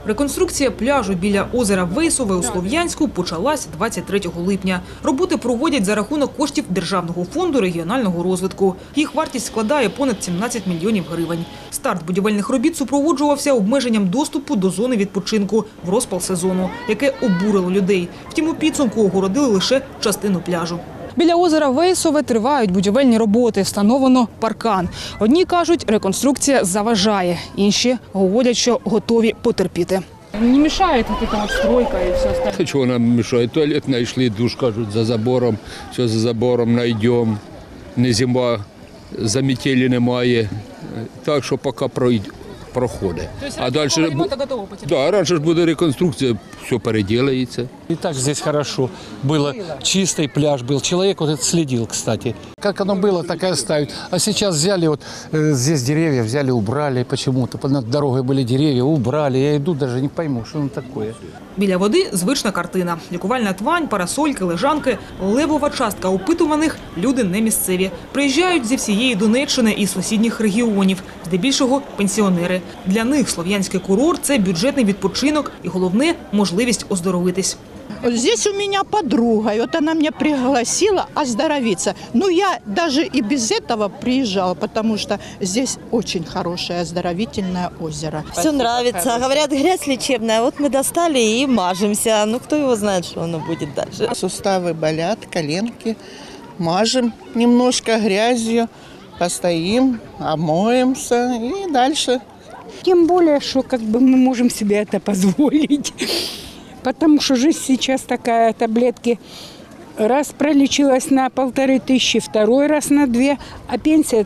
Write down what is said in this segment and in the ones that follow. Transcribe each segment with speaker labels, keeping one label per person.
Speaker 1: Реконструкція пляжу біля озера Вейсове у Слов'янську почалась 23 липня. Роботи проводять за рахунок коштів Державного фонду регіонального розвитку. Їх вартість складає понад 17 мільйонів гривень. Старт будівельних робіт супроводжувався обмеженням доступу до зони відпочинку в розпал сезону, яке обурило людей. Втім, у підсумку огородили лише частину пляжу. Біля озера Вейсове тривають будівельні роботи, встановлено паркан. Одні кажуть, реконструкція заважає, інші говорять, що готові потерпіти. Не мешает вот эта вот стройка и все остальное?
Speaker 2: Чего нам мешает? Туалет нашли, душ, кажут, за забором. Все за забором найдем. Не зима, заметели немає. Так що поки проходить. А дальше
Speaker 1: готово потерпеть?
Speaker 2: Да, раньше буде реконструкція, все переделается.
Speaker 3: И так здесь хорошо. Было чистый пляж был. Человек вот этот следил, кстати. Как оно было, так и оставить. А сейчас взяли, вот здесь деревья взяли, убрали почему-то. Над дорогой были деревья, убрали. Я иду, даже не пойму, что оно такое.
Speaker 1: Біля води звична картина. Лікувальна твань, парасольки, лежанки. Левова частка опитуваних – люди не місцеві. Приїжджають зі всієї Донеччини і сусідніх регіонів, здебільшого пенсіонери. Для них слов'янський курорт – це бюджетний відпочинок і, головне, можливість оздоровитись.
Speaker 4: Здесь у меня подруга, и вот она меня пригласила оздоровиться. Ну, я даже и без этого приезжала, потому что здесь очень хорошее оздоровительное озеро.
Speaker 5: Все нравится. Говорят, грязь лечебная. Вот мы достали и мажемся. Ну, кто его знает, что оно будет дальше.
Speaker 6: Суставы болят, коленки. Мажем немножко грязью, постоим, омоемся и дальше.
Speaker 7: Тем более, что мы можем себе это позволить. Потому что жизнь сейчас такая, таблетки. Раз пролечилась на 1500, второй раз на 2, а пенсия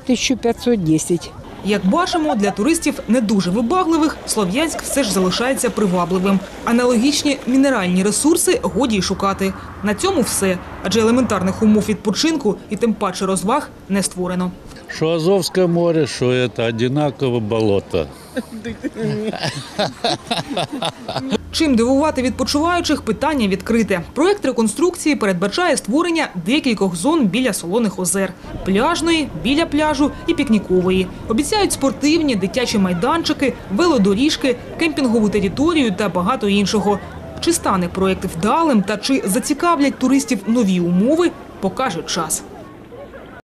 Speaker 7: 1510.
Speaker 1: Як бачимо, для туристів не дуже вибагливих Слов'янськ все ж залишається привабливим. Аналогічні мінеральні ресурси годі й шукати. На цьому все, адже елементарних умов відпочинку і тим паче розваг не створено.
Speaker 8: Що Азовське море, що це однакове болото.
Speaker 1: Чим дивувати відпочиваючих – питання відкрите. Проект реконструкції передбачає створення декількох зон біля солоних озер – пляжної, біля пляжу і пікнікової. Обіцяють спортивні, дитячі майданчики, велодоріжки, кемпінгову територію та багато іншого. Чи стане проект вдалим та чи зацікавлять туристів нові умови – покаже час.